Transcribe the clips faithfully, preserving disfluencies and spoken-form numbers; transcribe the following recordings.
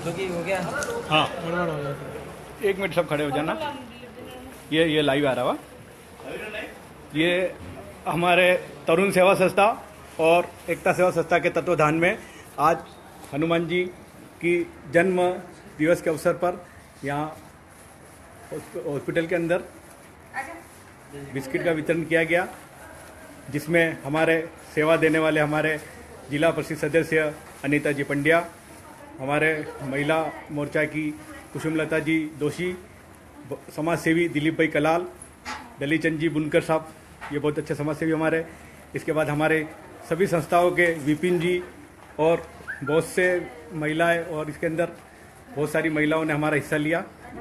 हो गया। हाँ, एक मिनट सब खड़े हो जाना। ये ये लाइव आ रहा हुआ। ये हमारे तरुण सेवा संस्था और एकता सेवा संस्था के तत्वाधान में आज हनुमान जी की जन्म दिवस के अवसर पर यहाँ हॉस्पिटल के अंदर बिस्किट का वितरण किया गया, जिसमें हमारे सेवा देने वाले हमारे जिला परिषद सदस्य अनीता जी पंड्या, हमारे महिला मोर्चा की कुसुमलता जी दोषी, समाज सेवी दिलीप भाई कलाल, दलीचंद जी बुनकर साहब, ये बहुत अच्छे समाज सेवी हमारे। इसके बाद हमारे सभी संस्थाओं के विपिन जी और बहुत से महिलाएं, और इसके अंदर बहुत सारी महिलाओं ने हमारा हिस्सा लिया।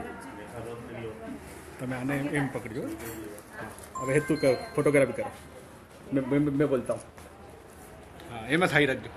तो मैं आने एम पकड़ियो, अब हेतु कर फोटोग्राफी करो, मैं मैं, मैं बोलता हूँ। हाँ, एम एस हाई रख दो।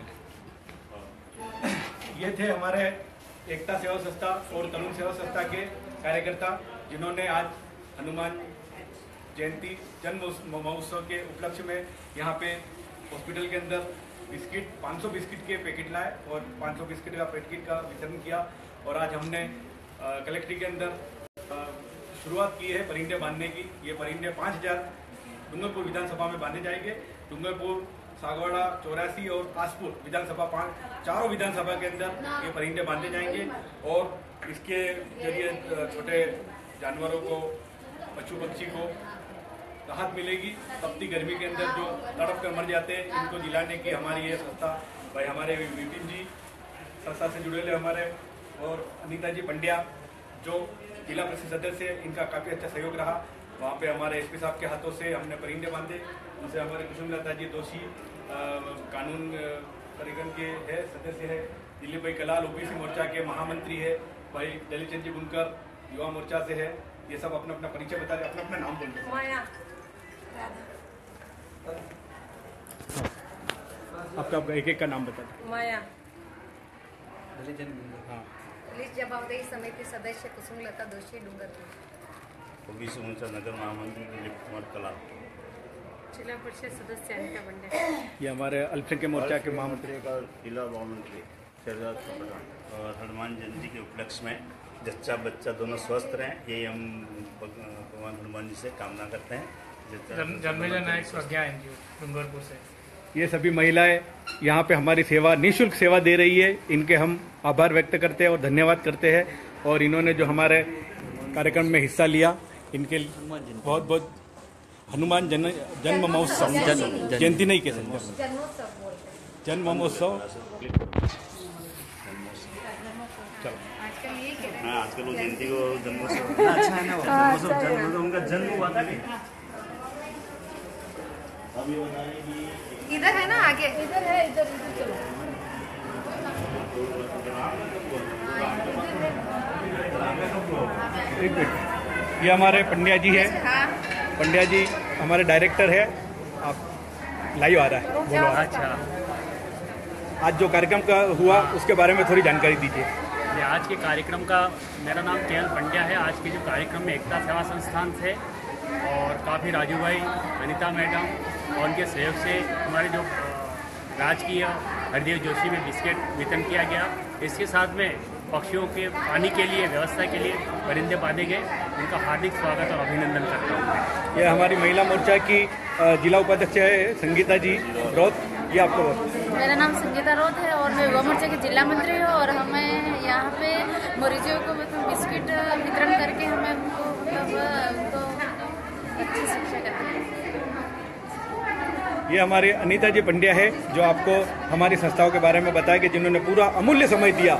ये थे हमारे एकता सेवा संस्था और तरुण सेवा संस्था के कार्यकर्ता, जिन्होंने आज हनुमान जयंती जन्म महोत्सव के उपलक्ष्य में यहाँ पे हॉस्पिटल के अंदर बिस्किट पाँच सौ बिस्किट के पैकेट लाए और पाँच सौ बिस्किट का पैकेट का वितरण किया। और आज हमने कलेक्ट्री के अंदर शुरुआत की है परिंदे बांधने की। ये परिंदे पाँच हज़ार डूंगरपुर विधानसभा में बांधे जाएंगे। डूंगरपुर, सागवाड़ा, चौरासी और कासपुर विधानसभा पाँच चारों विधानसभा के अंदर ये परिंदे बांधे जाएंगे। और इसके जरिए छोटे जानवरों को, पशु पक्षी को राहत मिलेगी। तपती गर्मी के अंदर जो तड़प कर मर जाते हैं, इनको जिलाने की हमारी ये संस्था, भाई हमारे विपिन जी संस्था से जुड़े हुए हमारे, और अनीता जी पंड्या जो जिला परिषद सदस्य, इनका काफ़ी अच्छा सहयोग रहा। वहाँ पे हमारे एसपी साहब के हाथों से हमने परिंदे बांधे। उनसे हमारे कुसुमलता जी दोषी कानून परिगण के है सदस्य है, दिलीप भाई कलाल ओबीसी मोर्चा के महामंत्री है, भाई दलीचंद जी बुनकर युवा मोर्चा से है। ये सब अपना अपना परिचय बता रहे, अपना अपना नाम बोल रहे। आपका आपका एक एक का नाम बता दें। माया, हाँ, पुलिस जवाबदेही समिति सदस्य कुसुमलता दोषी, डूंगरपुर। ओबीसी मोर्चा नगर महामंत्री दिलीप कुमार कलाल, जिला परिषद सदस्य अनीता पंड्या। ये हमारे अल्पसंख्यक मोर्चा के महामंत्री का जिला महामंत्री शहजाद प्रधान। और हनुमान जयंती के उपलक्ष्य में जच्चा बच्चा दोनों स्वस्थ रहें, यही हम भगवान हनुमान जी से कामना करते हैं। जन्मेजय नायक प्रज्ञा एनजीओ डूंगरपुर से ये सभी महिलाएं यहाँ पे हमारी सेवा, निःशुल्क सेवा दे रही है। इनके हम आभार व्यक्त करते हैं और धन्यवाद करते हैं। और इन्होंने जो हमारे कार्यक्रम में हिस्सा लिया, इनके बहुत बहुत हनुमान जन्म जन्म महोत्सव, जयंती नहीं कह सकते, जन्म महोत्सव। चलो, हाँ, आजकल वो जयंती को जन्मोत्सव अच्छा है ना, जन्मोत्सव जन्म उनका जन्म हुआ था। इधर है ना, आगे इधर है, इधर इधर चलो। एक मिनट, ये हमारे पंड्या जी है। पंड्या जी हमारे डायरेक्टर है। आप लाइव आ रहा है, बोलो। अच्छा, आज जो कार्यक्रम का हुआ उसके बारे में थोड़ी जानकारी दीजिए। आज के कार्यक्रम का, मेरा नाम के एल पंड्या है। आज के जो कार्यक्रम में एकता सेवा संस्थान से और काफ़ी राजू भाई, अनीता मैडम और उनके सहयोग से हमारे जो राजकीय हरदेव जोशी में बिस्किट वितरण किया गया। इसके साथ में पक्षियों के पानी के लिए व्यवस्था के लिए परिंदे बांधे गए। उनका हार्दिक स्वागत और अभिनंदन करता हूँ। ये हमारी महिला मोर्चा की जिला उपाध्यक्ष है संगीता जी रौत। ये आपको, मेरा नाम संगीता रौत है और मैं युवा मोर्चा की जिला मंत्री हूँ। और हमें यहाँ पे मरीजों को मतलब बिस्किट वितरण करके हमें उनको मतलब उनको अच्छी शिक्षा करते हैं। ये हमारी अनीता जी पंड्या है, जो आपको हमारी संस्थाओं के बारे में बताया कि जिन्होंने पूरा अमूल्य समय दिया।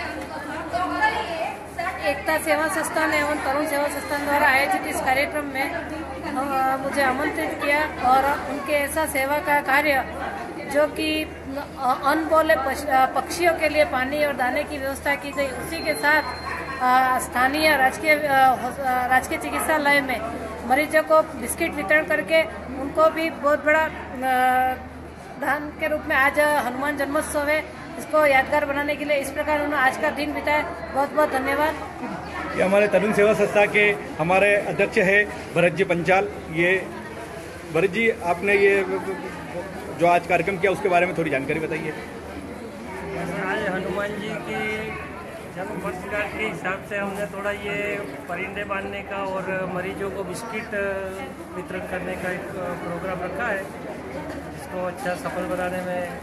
एकता सेवा संस्थान एवं तरुण सेवा संस्थान द्वारा आयोजित इस कार्यक्रम में मुझे आमंत्रित किया और उनके ऐसा सेवा का कार्य जो कि अनबोले पक्षियों के लिए पानी और दाने की व्यवस्था की गई, उसी के साथ स्थानीय राजकीय राजकीय चिकित्सालय में मरीजों को बिस्किट वितरण करके उनको भी बहुत बड़ा दान के रूप में आज हनुमान जन्मोत्सव है, इसको यादगार बनाने के लिए इस प्रकार उन्होंने आज का दिन बिताया। बहुत बहुत धन्यवाद। ये हमारे तरुण सेवा संस्था के हमारे अध्यक्ष है भरत जी पंचाल। ये भरत जी, आपने ये जो आज कार्यक्रम किया उसके बारे में थोड़ी जानकारी बताइए। आज हनुमान जी की जन्म वर्षगांठ के हिसाब से हमने थोड़ा ये परिंदे बांधने का और मरीजों को बिस्किट वितरण करने का एक प्रोग्राम रखा है, इसको अच्छा सफल बनाने में।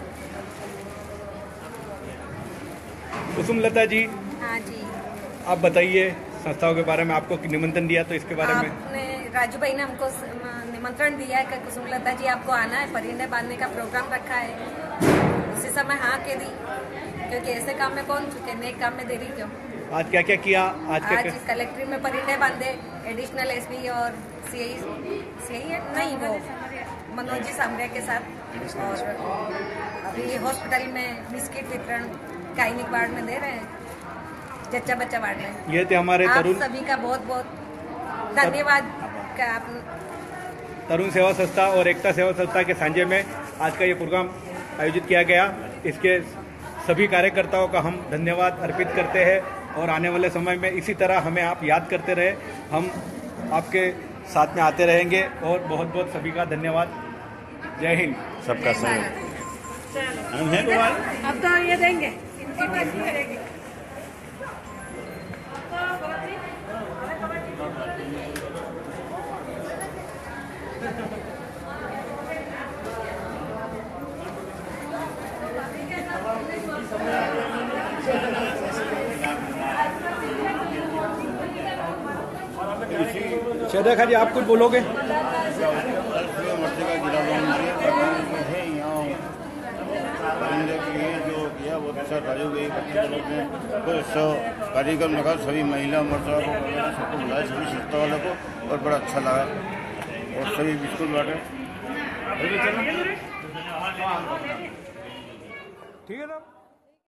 कुसुमलता जी, हाँ जी, आप बताइए संस्थाओं के बारे में। आपको निमंत्रण दिया तो इसके बारे में। आपने राजू भाई ने हमको निमंत्रण दिया है कि कुसुमलता जी आपको आना है, परिंदे बांधने का प्रोग्राम रखा है। उसी समय हाँ के दी, क्योंकि ऐसे काम में कौन चुके, नेक काम में देरी क्यों। आज क्या क्या किया? आज क्या आज क्या? कलेक्ट्रेट में परिंदे बांधे, एडिशनल एसपी और सीआई सीआई है नहीं वो मनोज जी सामरिया के साथ। और अभी हॉस्पिटल में बिस्किट वितरण गायनिक वार्ड में दे रहे हैं, जच्चा बच्चा वार्ड में। ये थे हमारे आप तरुण सभी का बहुत बहुत धन्यवाद का आप तरुण सेवा संस्था और एकता सेवा संस्था के सांझे में आज का ये प्रोग्राम आयोजित किया गया। इसके सभी कार्यकर्ताओं का हम धन्यवाद अर्पित करते हैं और आने वाले समय में इसी तरह हमें आप याद करते रहे, हम आपके साथ में आते रहेंगे। और बहुत बहुत सभी का धन्यवाद। जय हिंद। सबका सहयोग। अब तो ये देंगे शेदा खा जी, आप कुछ बोलोगे? जो किया वो अच्छा राजू भाई तो सौ कार्यक्रम लगा, सभी महिला मोर्चा को सबको बुलाया, सभी संस्था वालों को, और बड़ा अच्छा लगा। और सभी बिस्कुट बांटे। ठीक है ना।